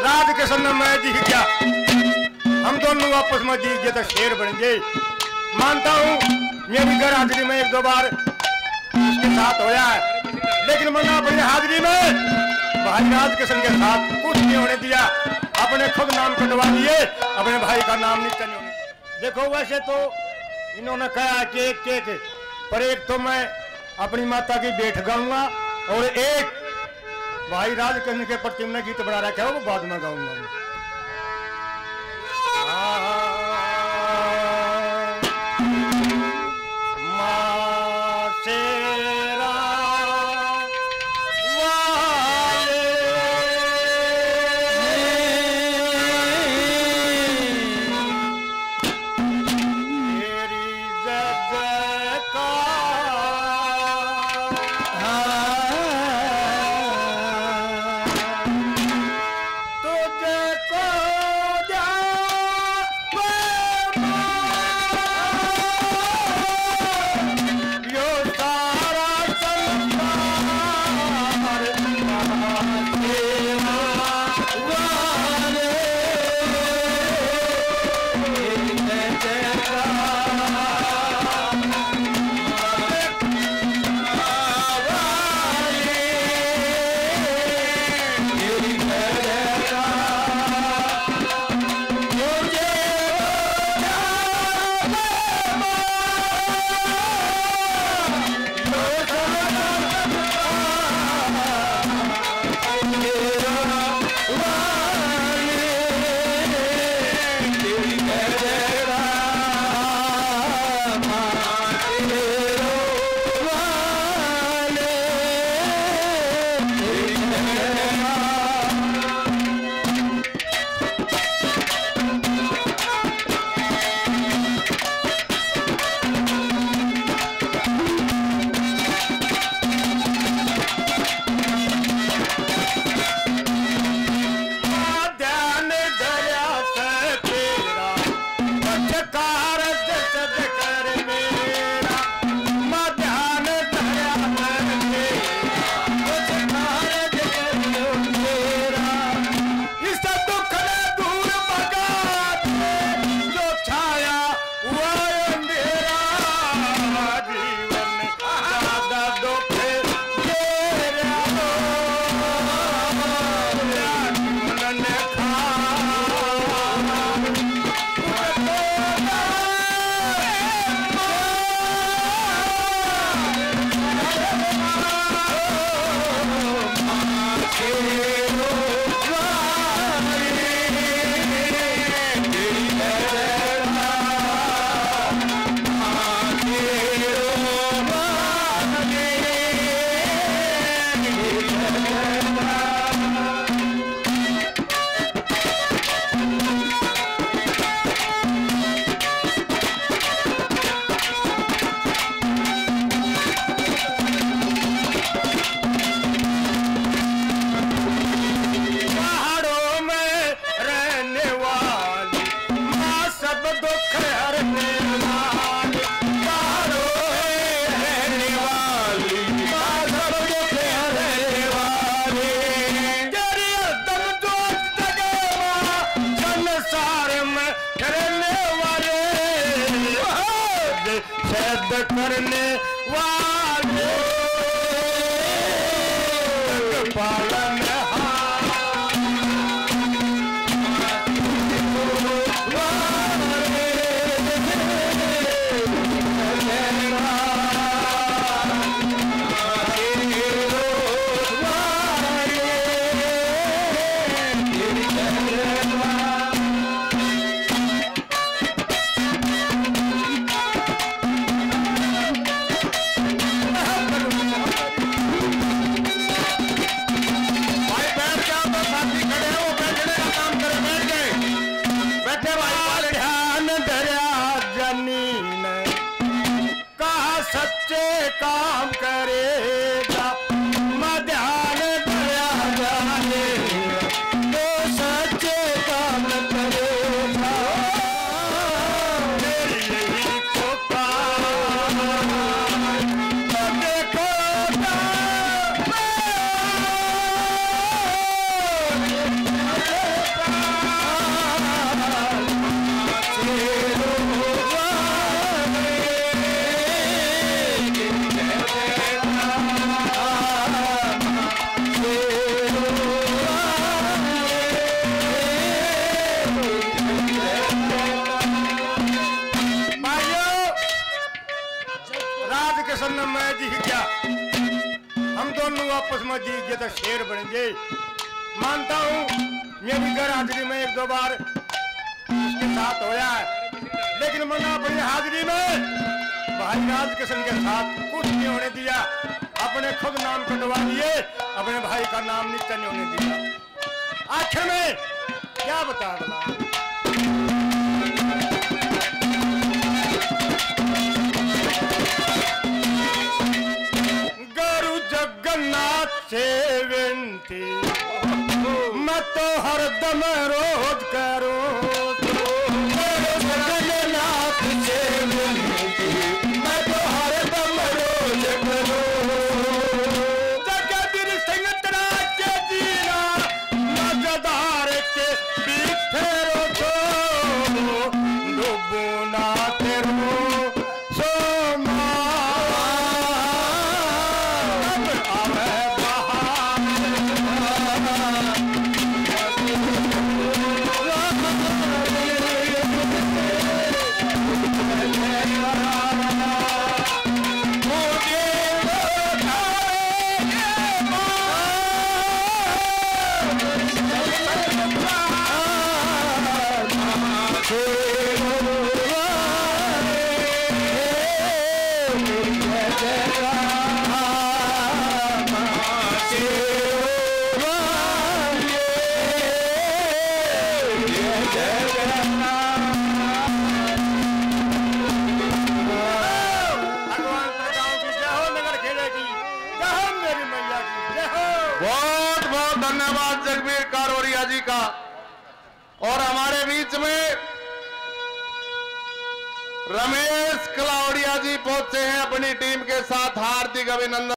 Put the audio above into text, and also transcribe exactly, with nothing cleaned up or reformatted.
राज किशन ने मैं जी क्या हम दोनों आपस में जी ये तो शेर बन गए। मानता हूँ मेरी घर हाजिरी में एक दो बार उसके साथ होया है, लेकिन मैंने अपनी हाजिरी में भाई राज किशन के साथ कुछ नहीं होने दिया। अपने खुद नाम कटवा दिए, अपने भाई का नाम नहीं चलने होने। देखो वैसे तो इन्होंने कहा कि एक केक, पर एक तो मैं अपनी माता की बेट गाऊंगा और एक भाई राज किशन के प्रति हमने गीत बना रखा है वो बाद में गाऊंगा। करने वाले पालन काम करेगा मध्यान दया जाने तो सच्चे काम करेगा मेरी यही पुकार देखो ना आपस में जीत गए तो शेर बनेंगे। मानता हूँ मैं भी घर हाजिरी में एक दो बार उसके साथ होया है, लेकिन मैंने अपनी हाजिरी में भाई राज किशन के साथ कुछ नहीं होने दिया। अपने खुद नाम कटवा दिए, अपने भाई का नाम नीचा नहीं होने दिया। आखिर में क्या बता रहा गुरु जगन्नाथ से विनती मैं तो हरदम रोज करूं, गुरु जगन्नाथ से विनती मैं तो हरदम रोज करूं। जगदीर सिंह तरा के जीना मजदार के पीछे रोको, डूबू ना तेरो सोमा आवे जगबीर कारोरिया जी का। और हमारे बीच में रमेश कलावड़िया जी पहुंचे हैं अपनी टीम के साथ। हार्दिक अभिनंदन।